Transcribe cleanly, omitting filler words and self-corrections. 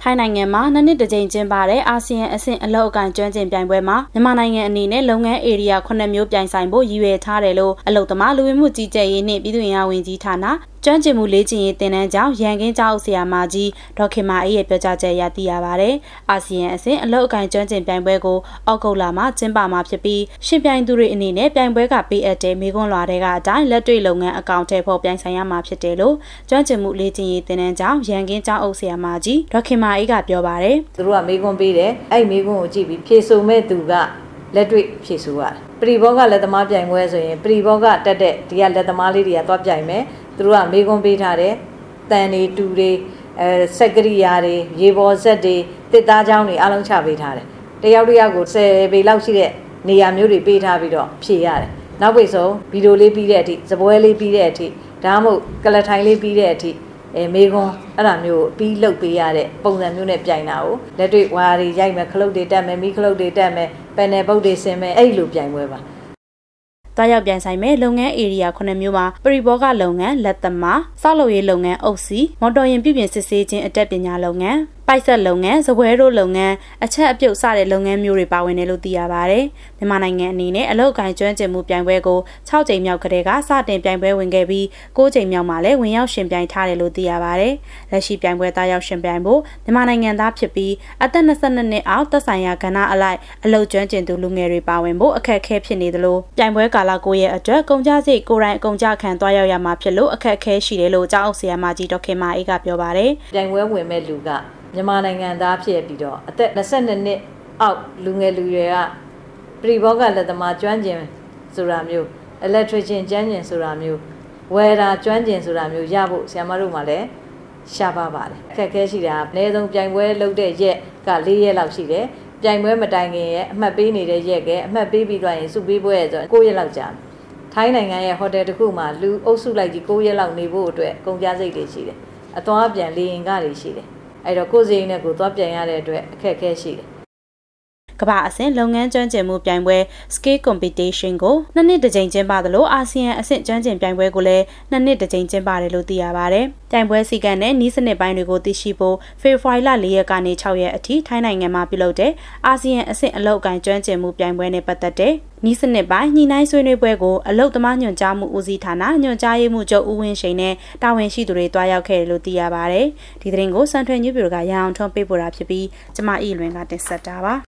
ထိုင်းနိုင်ငံမှာနှစ်နှစ်တစ်ကြိမ်ကျင်းပတဲ့အာဆီယံအဆင့်အလုပ်အကိုင်ကျွမ်းကျင်ပြိုင်ပွဲမှာမြန်မာနိုင်ငံအနေနဲ့လုပ်ငန်းဧရိယာ9မျိုးပြိုင်ဆိုင်ဖို့ရည်ရွယ်ထားတယ်လို့အလုပ်သမားလူဝင်မှုကြီးကြပ်ရေးနှင့်ပြည်သူ့အင်အားဝန်ကြီးဌာနကျွမ်းကျင်မှုလေ့ကျင့်ရေးသင်တန်းကျောင်းရန်ကင်းကျောင်းဆရာမကြီးဒေါက်ခင်မာအေးရဲ့ပြောကြားချက်အရသိရပါဗျ။အာဆီယံအဆင့်အလုပ်အကိုင်ကျွမ်းကျင်ပြိုင်ပွဲကိုဩဂုတ်လမှာကျင်းပမှာဖြစ်ပြီးရှင်ပြိုင်သူတွေအနေနဲ့ပြိုင်ပွဲကပေးအပ်တဲ့မိခွန်းလွှာတွေကအတိုင်းလက်တွေ့လုပ်ငန်းအကောင့်ထဲပေါ်ပြိုင်ဆိုင်ရမှာဖြစ်တယ်လို့ကျွမ်းကျင်မှုလေ့ကျင့်ရေးသင်တန်းကျောင်းရန်ကင်းကျောင်းဆရာမကြီးဒေါက်ခင်မာအေးကပြောပါတယ်။သူတို့ကမိခွန်းပေးတယ်။အဲ့မိခွန်းကိုကြည့်ပြီးဖြေဆိုမဲ့သူကလက်တွေ့ဖြေဆိုရတယ်။ပရိဘောကလက်သမားပြိုင်ပွဲဆိုရင်ပရိဘောကတက်တဲ့ဒီကလက်သမားလေးတွေကသွားပြိုင်မယ်။သူတို့ကမိခွန်းပေးထားတယ်။တန်တွေတူတွေစက်ကရိယာတွေရေပေါ်ဆက်တွေတစ်သားချောင်းတွေအလုံးချပေးထားတယ်။တယောက်တစ်ယောက်ကို10ပေလောက်ရှိတဲ့နေရာမျိုးတွေပေးထားပြီးတော့ဖြေရတယ်။နောက်ပိတ်ဆုံးဗီဒီယိုလေးပြီးတဲ့အထိစပွဲလေးပြီးတဲ့အထိဒါမှမဟုတ်ကလထိုင်လေးပြီးတဲ့အထိမေကွန်အဲ့ဒါမျိုးပြီးလုတ်ပေးရတဲ့ပုံစံမျိုးနဲ့ပြိုင်တာကိုလက်တွေ့ဝါရီရိုက်မယ်ခလုတ်တွေတက်မယ်မီးခလုတ်တွေတက်မယ်ပန်နယ်ပုတ်တွေဆင်းမယ်အဲ့လိုပြိုင်ပွဲပါတွားရောက်ပြိုင်ဆိုင်မဲ့လုပ်ငန်းဧရိယာ9မျိုးမှာပရိဘောဂလုပ်ငန်းလက်သမားစောက်လုပ်ရေးလုပ်ငန်းအုပ်စီမော်တော်ယာဉ်ပြုပြင်စစ်ဆေးခြင်းအတတ်ပညာလုပ်ငန်းပိုက်ဆက်လုပ်ငန်းဇပွဲတို့လုပ်ငန်းအချက်အပြုတ်စတဲ့လုပ်ငန်းမျိုးတွေပါဝင်တယ်လို့သိရပါဗျ။မြန်မာနိုင်ငံအနေနဲ့အလုပ်အကိုင်ကျွမ်းကျင်မှုပြိုင်ပွဲကို6ကြိမ်မြောက်ကတည်းကစတင်ပြိုင်ပွဲဝင်ခဲ့ပြီး9ကြိမ်မြောက်မှာလည်းဝင်ရောက်ရှင်ပြိုင်ထားတယ်လို့သိရပါဗျ။လက်ရှိပြိုင်ပွဲသားရောက်ရှင်ပြိုင်ဖို့မြန်မာနိုင်ငံသားဖြစ်ပြီးအသက်22နှစ်အောက်သက်ဆိုင်ရာကဏ္ဍအလိုက်အလုပ်ကျွမ်းကျင်သူလူငယ်တွေပါဝင်ဖို့အခက်အခဲဖြစ်နေသလိုပြိုင်ပွဲကာလ9ရက်အတွက်ကုန်ကျစရိတ်ကိုယ်တိုင်အကုန်ကျခံသွားရောက်ရမှာဖြစ်လို့အခက်အခဲရှိတယ်လို့ကျောင်းအုပ်ဆရာမကြီးဒေါက်ခင်မာအေးကပြောပါတယ်။ပြိုင်ပွဲဝင်မဲ့လူကမြန်မာနိုင်ငံသားဖြစ်ပြီးတော့အသက်22နှစ်အောက်လူငယ်လူရွယ်ကပရိဘောဂလက်သမားကျွမ်းကျင်ဆိုတာမျိုး electrician ကျွမ်းကျင်ဆိုတာမျိုးဝယ်တာကျွမ်းကျင်ဆိုတာမျိုးရဖို့ဆရာမတို့မှလည်းရှားပါပါတယ်အခက်အခဲရှိတာအနည်းဆုံးပြိုင်ပွဲလုပ်တဲ့ရက်က4ရက်လောက်ရှိတယ်ပြိုင်ပွဲမတိုင်ခင်ရဲ့အမှတ်ပေးနေတဲ့ရက်ကအမှတ်ပေးပြီးသွားရင်စုပေးပွဲရဲ့ဆို9ရက်လောက်ကြာထိုင်းနိုင်ငံရဲ့ဟိုတယ်တစ်ခုမှာလူအုပ်စုလိုက်ကြီး9ရက်လောက်နေဖို့အတွက်ကုန်ကျစရိတ်တွေရှိတယ်အသွားပြန်လေရင်ကားတွေရှိတယ်အဲ့တော့ကိုယ်စိတ်နဲ့ကိုသွားပြန်ရတဲ့အတွက်အခက်အခဲရှိတယ်ကမ္ဘာအဆင့်လုပ်ငန်းကျွမ်းကျင်မှုပြိုင်ပွဲ Scale Competition ကိုနှစ်နှစ်တစ်ကြိမ်ကျင်းပသလိုအာဆီယံအဆင့်ကျွမ်းကျင်ပြိုင်ပွဲကိုလည်းနှစ်နှစ်တစ်ကြိမ်ကျင်းပတယ်လို့သိရပါဗျ။ပြိုင်ပွဲစီကံနဲ့နီးစနစ်ပိုင်းတွေကိုသိရှိဖို့ဖေဖော်ဝါရီလ4ရက်ကနေ6ရက်အထိထိုင်းနိုင်ငံမှာပြုလုပ်တဲ့အာဆီယံအဆင့်အလုပ်အကိုင်ကျွမ်းကျင်မှုပြိုင်ပွဲနဲ့ပတ်သက်တဲ့နီးစနစ်ပိုင်းညှိနှိုင်းဆွေးနွေးပွဲကိုအလုပ်သမားညွှန်ကြားမှုဦးစီးဌာနညွှန်ကြားရေးမှူးချုပ်ဦးဝင်းရှိန်နဲ့တာဝန်ရှိသူတွေတွားရောက်ခဲ့တယ်လို့သိရပါဗျ။ဒီသတင်းကိုစံထွေညွှန်ပြူကရအောင်ထွန်းပေးပို့တာဖြစ်ပြီးကျမဤလွင်ကတင်ဆက်တာပါ။